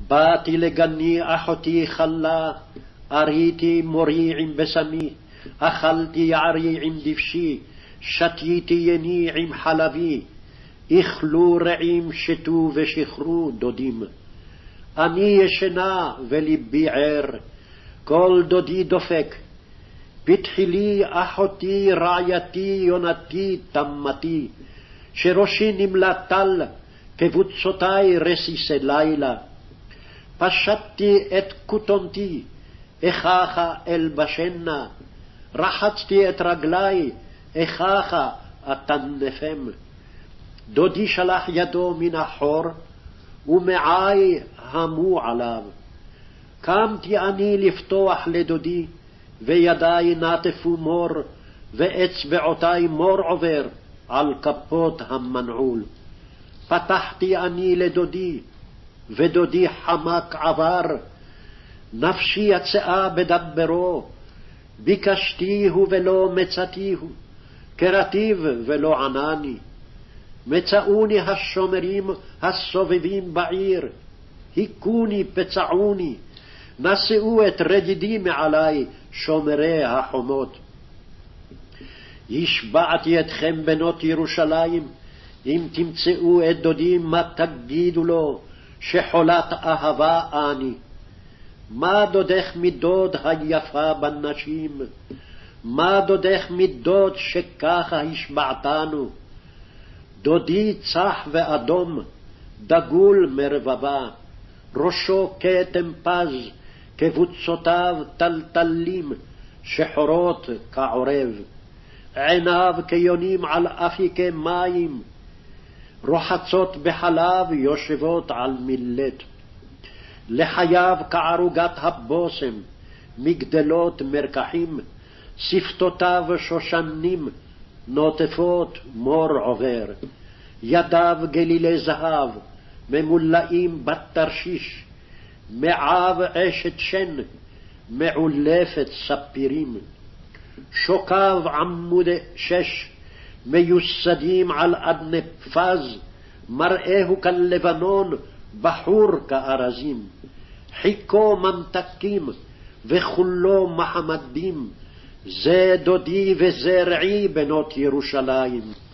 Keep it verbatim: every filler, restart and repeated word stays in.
באתי לגני אחותי חלה, אריתי מורי עם בשמי, אכלתי יערי עם דבשי, שתיתי יני עם חלבי, איכלו רעים שתו ושחרו דודים. אני ישנה וליבי ער, כל דודי דופק, פתחי לי אחותי רעייתי יונתי תמתי, שראשי נמלא טל, קבוצותי רסיסי לילה. פשטתי את כותונתי, איככה אלבשנה, רחצתי את רגלי, איככה אטנפם. דודי שלח ידו מן החור, ומעי המו עליו. קמתי אני לפתוח לדודי, וידי נטפו מור, ואצבעותי מור עובר על כפות המנעול. פתחתי אני לדודי, ודודי חמק עבר, נפשי יצאה בדברו, ביקשתיהו ולא מצאתיהו, קראתיו ולא ענני. מצאוני השומרים הסובבים בעיר, היכוני פצעוני, נשאו את רדידי מעלי שומרי החומות. השבעתי אתכם בנות ירושלים, אם תמצאו את דודי מה תגידו לו, שחולת אהבה אני. מה דודך מדוד היפה בנשים? מה דודך מדוד שככה השבעתנו? דודי צח ואדום, דגול מרבבה, ראשו כתם פז, קבוצותיו טלטלים, שחורות כעורב, עיניו כיונים על אפיקי מים, רוחצות בחלב יושבות על מילט. לחייו כערוגת הבוסם, מגדלות מרקחים, שפתותיו שושנים, נוטפות מור עובר. ידיו גלילי זהב, ממולאים בתרשיש, מעב אשת שן, מעולפת ספירים. שוקיו עמודי שש, מיוסדים על אדני פז, מראהו כלבנון, בחור כארזים. חיקו ממתקים, וכולו מחמדים, זה דודי וזרעי בנות ירושלים.